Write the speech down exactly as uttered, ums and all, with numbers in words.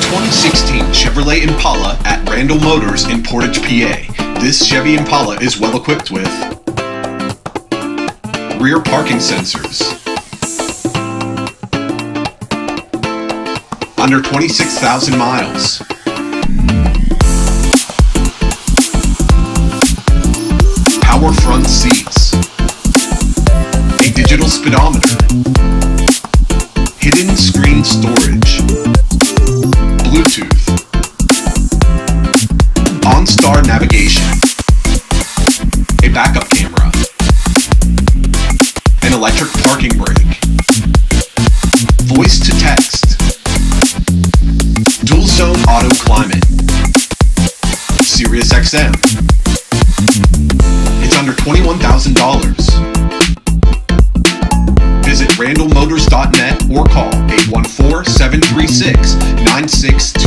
twenty sixteen Chevrolet Impala at Randall Motors in Portage, P A. This Chevy Impala is well equipped with rear parking sensors, under twenty-six thousand miles, power front seats, a digital speedometer, hidden screen storage, Bluetooth, OnStar navigation, a backup camera, an electric parking brake, voice to text, dual zone auto climate, Sirius X M. It's under twenty-one thousand dollars. Visit randall motors dot net or call eight one four, seven three six, nine six